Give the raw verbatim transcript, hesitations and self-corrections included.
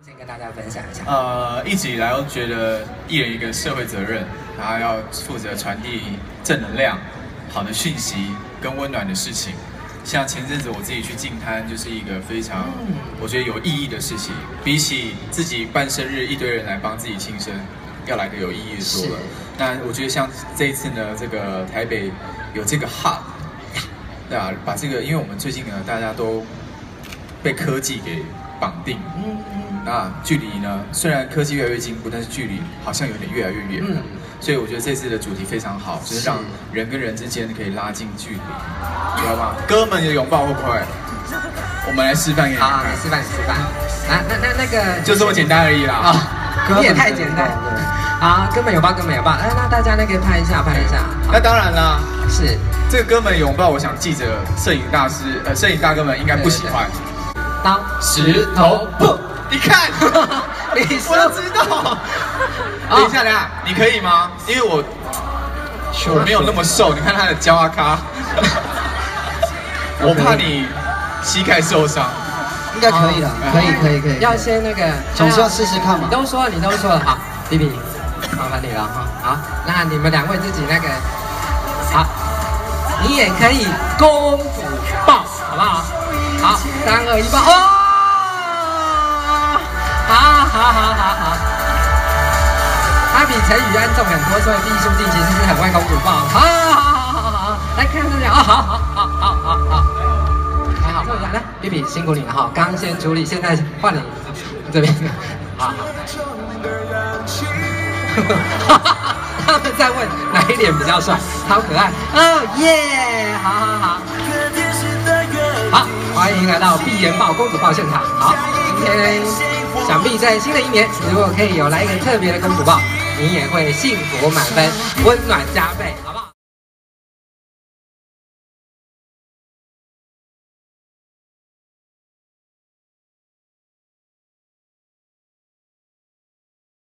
先跟大家分享一下。 呃，一直以来都觉得艺人一个社会责任，然后要负责传递正能量、好的讯息跟温暖的事情。像前阵子我自己去净滩，就是一个非常、嗯、我觉得有意义的事情。比起自己办生日，一堆人来帮自己庆生，要来的有意义的多了。那我觉得像这一次呢，这个台北有这个 hub， 对啊，把这个，因为我们最近呢，大家都被科技给绑定。嗯嗯。那距离呢？虽然科技越来越进步，但是距离好像有点越来越远。嗯，所以我觉得这次的主题非常好，就是让人跟人之间可以拉近距离，知道吗？哥们的拥抱会不会？我们来示范给你看。 好，你示范，你示范。啊，那那那个就这么简单而已啦。啊、 哦，你也太简单。好，哥们拥抱，哥们拥抱。哎，那大家那个拍一下，拍一下。 那当然啦， 是这个哥们拥抱，我想记者、摄影大师、呃，摄影大哥们应该不喜欢。 刀石头布。 你看， 你我要知道。等一下，等一下，你可以吗？因为我我没有那么瘦，你看他的胶啊咖，我怕你膝盖受伤。 应该可以的，可以，可以，可以。 要先那个， 总是要试试看嘛。 你都说了，你都说了，好 ，B B， 麻烦你了哈。好，那你们两位自己那个，好，你也可以公主抱，好不好？好，三二一抱，哦。好好好好好，他比陈宇安重很多，所以毕书尽其实是很会公主抱。好，好，好，好，好，来看这样，好好好好好好好，还好，坐下来 ，B B 辛苦你了哈，刚先处理，现在换你这边，好好。他们在问哪一脸比较帅，超可爱，哦耶，好好好，好，欢迎来到闭眼抱公主抱现场，好，今天。想必在新的一年，如果可以有来一个特别的公主抱，你也会幸福满分，温暖加倍。